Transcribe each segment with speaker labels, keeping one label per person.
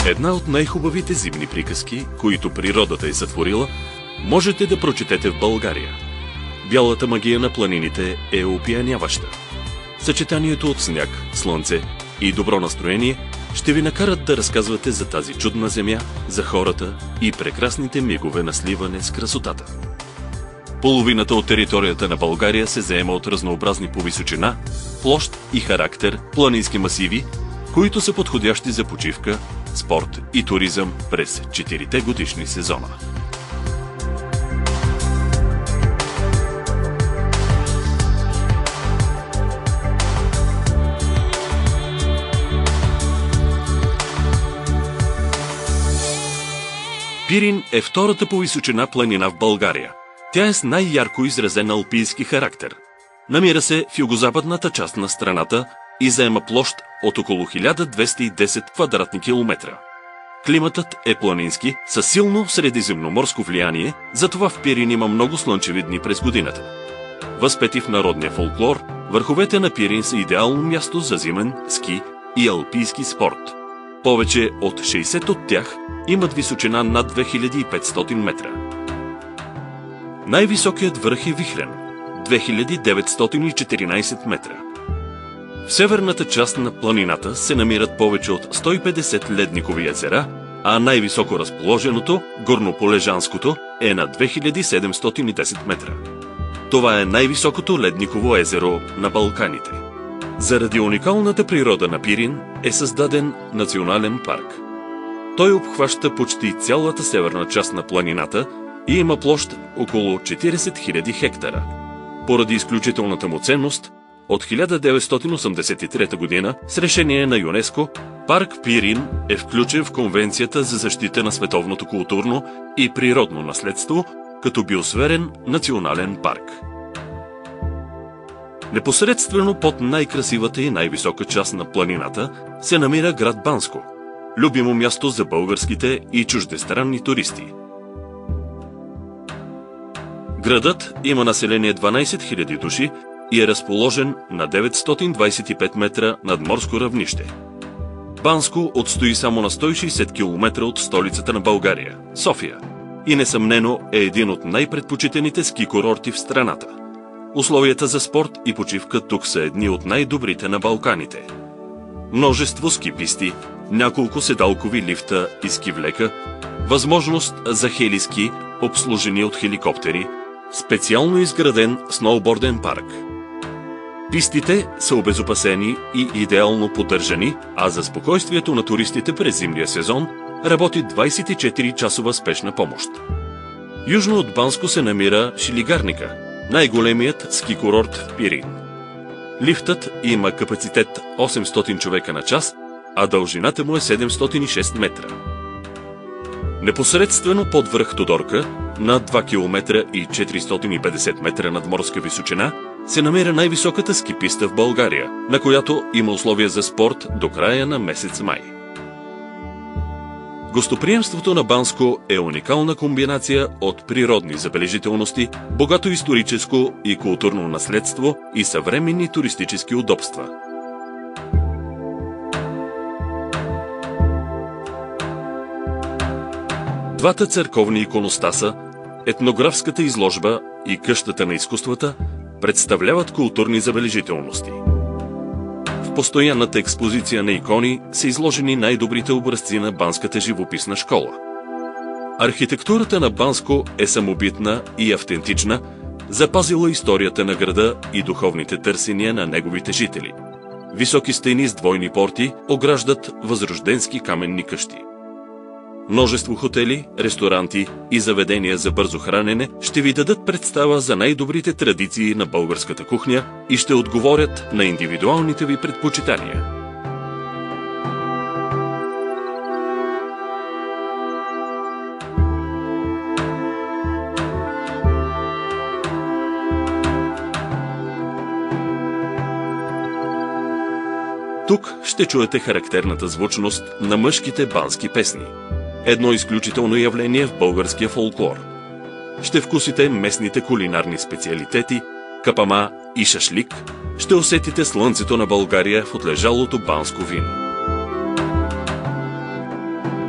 Speaker 1: Една от най-хубавите зимни приказки, които природата е сътворила, можете да прочетете в България. Бялата магия на планините е опияняваща. Съчетанието от сняг, слънце и добро настроение ще ви накарат да разказвате за тази чудна земя, за хората и прекрасните мигове на сливане с красотата. Половината от територията на България се заема от разнообразни по височина, площ и характер планински масиви, които са подходящи за почивка, спорт и туризъм през 4-те годишни сезона. Пирин е втората по височина планина в България. Тя е с най-ярко изразен алпийски характер. Намира се в югозападната част на страната и заема площ от около 1210 квадратни километра. Климатът е планински, със силно средиземноморско влияние, затова в Пирин има много слънчеви дни през годината. Възпети в народния фолклор, върховете на Пирин са идеално място за зимен, ски и алпийски спорт. Повече от 60 от тях имат височина над 2500 метра. Най-високият връх е Вихрен – 2914 метра. В северната част на планината се намират повече от 150 ледникови езера, а най-високо разположеното, Горнополежанското, е на 2710 метра. Това е най-високото ледниково езеро на Балканите. Заради уникалната природа на Пирин е създаден национален парк. Той обхваща почти цялата северна част на планината и има площ около 40 000 хектара. Поради изключителната му ценност, от 1983 година с решение на ЮНЕСКО, парк Пирин е включен в Конвенцията за защита на световното културно и природно наследство като биосферен национален парк. Непосредствено под най-красивата и най-висока част на планината се намира град Банско, любимо място за българските и чуждестранни туристи. Градът има население 12 000 души и е разположен на 925 метра над морско равнище. Банско отстои само на 160 км от столицата на България – София, и несъмнено е един от най-предпочитаните ски курорти в страната. Условията за спорт и почивка тук са едни от най-добрите на Балканите. Множество ски писти, няколко седалкови лифта и ски влека, възможност за хелиски, обслужени от хеликоптери, специално изграден сноуборден парк. Пистите са обезопасени и идеално поддържани, а за спокойствието на туристите през зимния сезон работи 24-часова спешна помощ. Южно от Банско се намира Шилигарника, най-големият ски курорт в Пирин. Лифтът има капацитет 800 човека на час, а дължината му е 706 метра. Непосредствено под връх Тодорка, на 2 км и 450 метра над морска височина, се намира най-високата ски писта в България, на която има условия за спорт до края на месец май. Гостоприемството на Банско е уникална комбинация от природни забележителности, богато историческо и културно наследство и съвременни туристически удобства. Двата църковни иконостаса, етнографската изложба и къщата на изкуствата представляват културни забележителности. В постоянната експозиция на икони са изложени най-добрите образци на банската живописна школа. Архитектурата на Банско е самобитна и автентична, запазила историята на града и духовните търсения на неговите жители. Високи стени с двойни порти ограждат възрожденски каменни къщи. Множество хотели, ресторанти и заведения за бързо хранене ще ви дадат представа за най-добрите традиции на българската кухня и ще отговорят на индивидуалните ви предпочитания. Тук ще чуете характерната звучност на мъжките бански песни. Едно изключително явление в българския фолклор. Ще вкусите местните кулинарни специалитети, капама и шашлик. Ще усетите слънцето на България в отлежалото банско вино.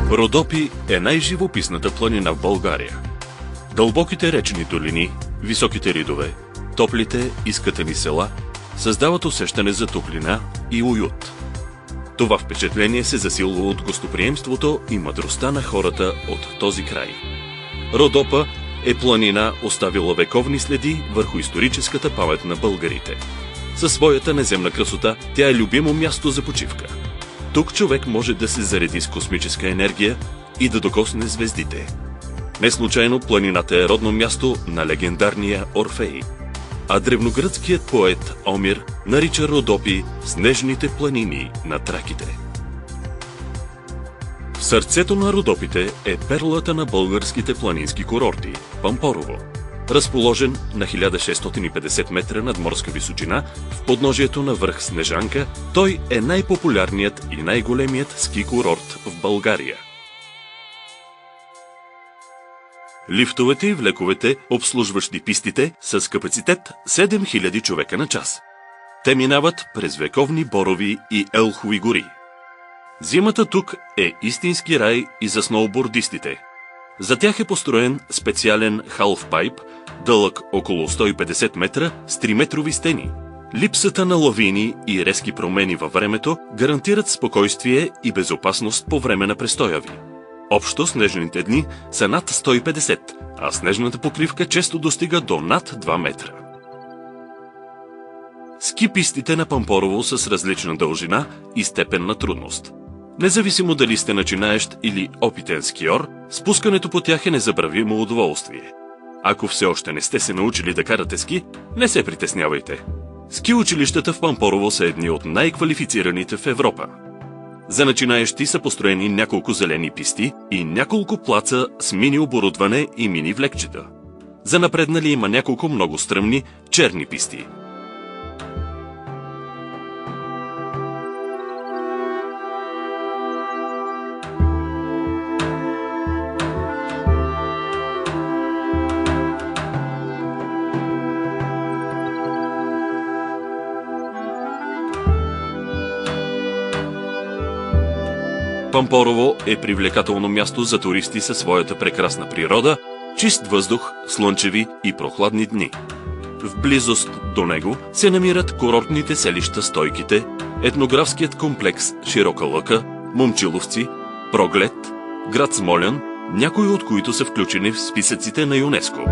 Speaker 1: Родопи е най-живописната планина в България. Дълбоките речни долини, високите ридове, топлите изкатани села създават усещане за топлина и уют. Това впечатление се засилва от гостоприемството и мъдростта на хората от този край. Родопа е планина, оставила вековни следи върху историческата памет на българите. Със своята неземна красота тя е любимо място за почивка. Тук човек може да се зареди с космическа енергия и да докосне звездите. Неслучайно планината е родно място на легендарния Орфей, а древногръцкият поет Омир нарича Родопи снежните планини на Траките. В сърцето на Родопите е перлата на българските планински курорти – Пампорово. Разположен на 1650 метра надморска височина в подножието на връх Снежанка, той е най-популярният и най-големият ски курорт в България. Лифтовете и влековете, обслужващи пистите, с капацитет 7000 човека на час. Те минават през вековни борови и елхови гори. Зимата тук е истински рай и за сноубордистите. За тях е построен специален халфпайп, дълъг около 150 метра с 3-метрови стени. Липсата на лавини и резки промени във времето гарантират спокойствие и безопасност по време на престоя ви. Общо снежните дни са над 150, а снежната покривка често достига до над 2 метра. Ски пистите на Пампорово са с различна дължина и степен на трудност. Независимо дали сте начинаещ или опитен скиор, спускането по тях е незабравимо удоволствие. Ако все още не сте се научили да карате ски, не се притеснявайте. Ски училищата в Пампорово са едни от най-квалифицираните в Европа. За начинаещи са построени няколко зелени писти и няколко плаца с мини оборудване и мини влекчета. За напреднали има няколко много стръмни черни писти. Пампорово е привлекателно място за туристи със своята прекрасна природа, чист въздух, слънчеви и прохладни дни. В близост до него се намират курортните селища Стойките, етнографският комплекс Широка лъка, Момчиловци, Проглед, град Смолян, някои от които са включени в списъците на ЮНЕСКО.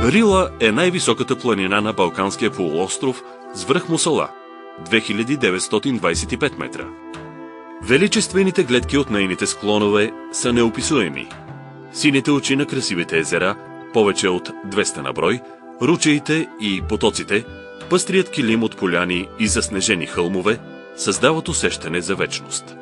Speaker 1: Рила е най-високата планина на Балканския полуостров с връх Мусала – 2925 метра. Величествените гледки от нейните склонове са неописуеми. Сините очи на красивите езера, повече от 200 на брой, ручеите и потоците, пъстрият килим от поляни и заснежени хълмове създават усещане за вечност.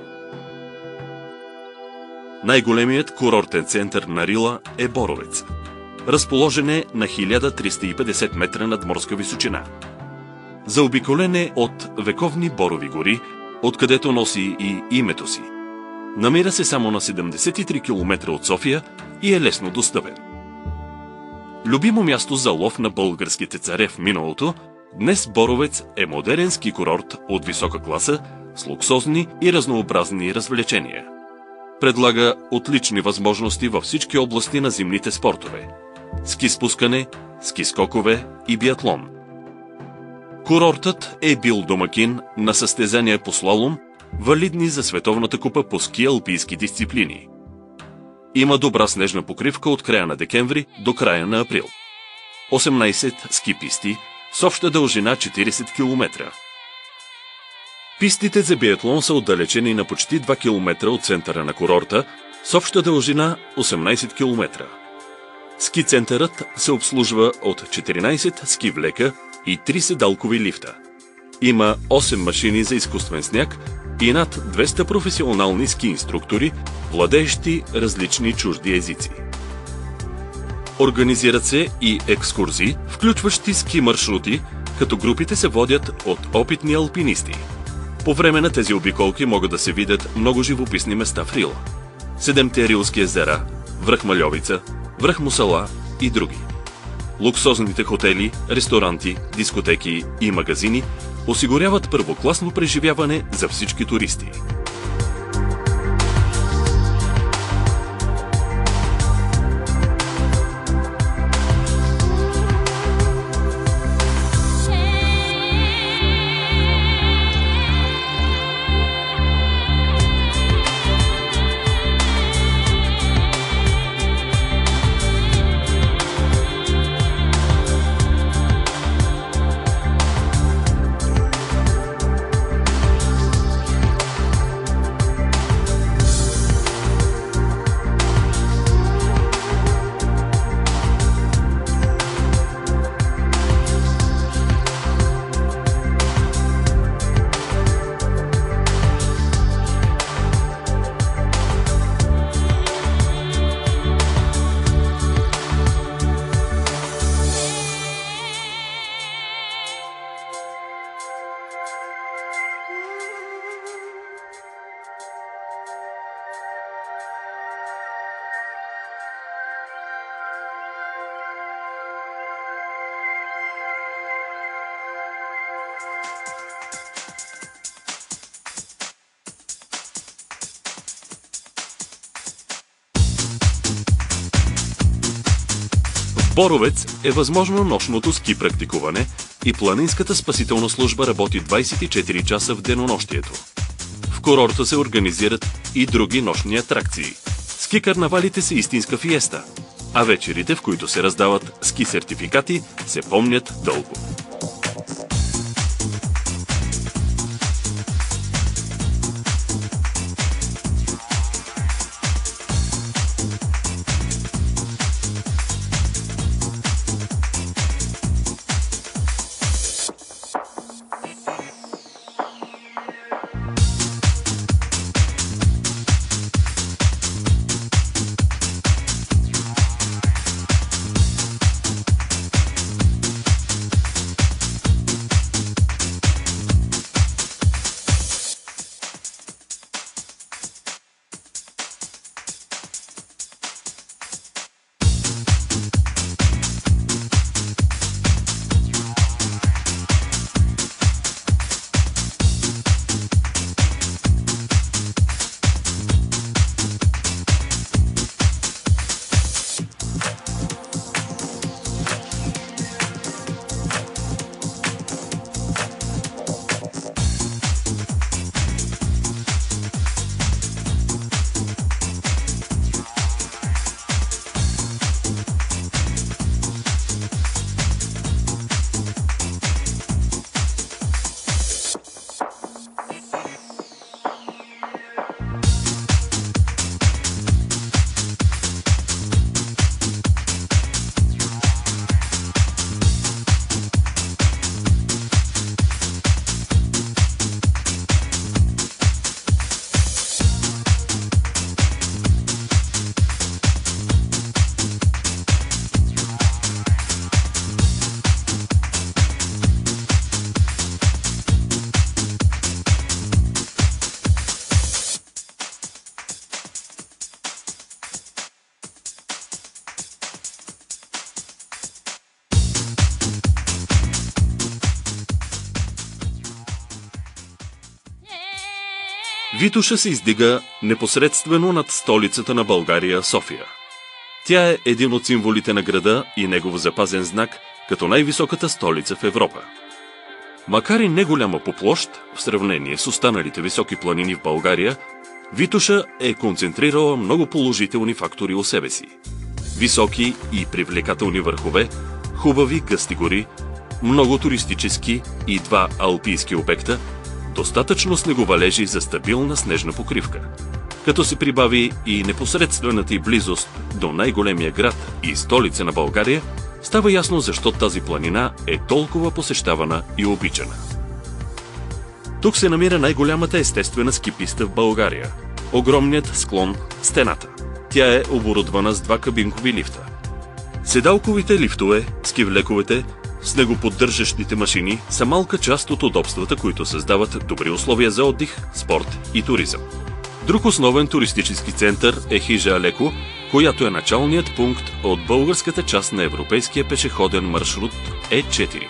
Speaker 1: Най-големият курортен център на Рила е Боровец. Разположен е на 1350 метра надморска височина. Заобиколен е от вековни борови гори, откъдето носи и името си. Намира се само на 73 км от София и е лесно достъпен. Любимо място за лов на българските царе в миналото, днес Боровец е модерен ски курорт от висока класа с луксозни и разнообразни развлечения. Предлага отлични възможности във всички области на зимните спортове – ски спускане, ски скокове и биатлон. Курортът е бил домакин на състезания по слалом, валидни за Световната купа по ски алпийски дисциплини. Има добра снежна покривка от края на декември до края на април. 18 ски писти с обща дължина 40 км. Пистите за биатлон са отдалечени на почти 2 км от центъра на курорта с обща дължина 18 км. Ски центърът се обслужва от 14 ски влека и 3 седалкови лифта. Има 8 машини за изкуствен сняг и над 200 професионални ски инструктори, владеещи различни чужди езици. Организират се и екскурзии, включващи ски маршрути, като групите се водят от опитни алпинисти. По време на тези обиколки могат да се видят много живописни места в Рила. 7-те рилски езера, връх Мальовица, връх Мусала и други. Луксозните хотели, ресторанти, дискотеки и магазини осигуряват първокласно преживяване за всички туристи. В Боровец е възможно нощното ски практикуване и планинската спасителна служба работи 24 часа в денонощието. В курорта се организират и други нощни атракции. Ски карнавалите са истинска фиеста, а вечерите, в които се раздават ски сертификати, се помнят дълго. Витоша се издига непосредствено над столицата на България, София. Тя е един от символите на града и негов запазен знак като най-високата столица в Европа. Макар и не голяма по площ, в сравнение с останалите високи планини в България, Витоша е концентрирала много положителни фактори у себе си. Високи и привлекателни върхове, хубави гъсти гори, много туристически и 2 алпийски обекта, достатъчно снеговалежи за стабилна снежна покривка. Като се прибави и непосредствената й близост до най-големия град и столица на България, става ясно защо тази планина е толкова посещавана и обичана. Тук се намира най-голямата естествена ски писта в България – огромният склон Стената. Тя е оборудвана с 2 кабинкови лифта. Седалковите лифтове, скивлековете, снегоподдържащите машини са малка част от удобствата, които създават добри условия за отдих, спорт и туризъм. Друг основен туристически център е хижа Алеко, която е началният пункт от българската част на европейския пешеходен маршрут Е4.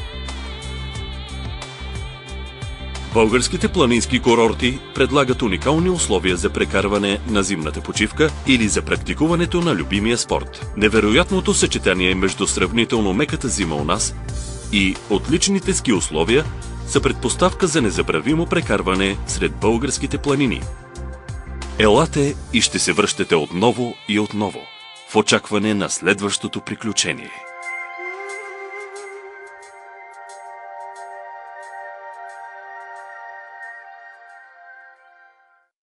Speaker 1: Българските планински курорти предлагат уникални условия за прекарване на зимната почивка или за практикуването на любимия спорт. Невероятното съчетание между сравнително меката зима у нас и отличните ски условия са предпоставка за незабравимо прекарване сред българските планини. Елате и ще се връщате отново и отново, в очакване на следващото приключение.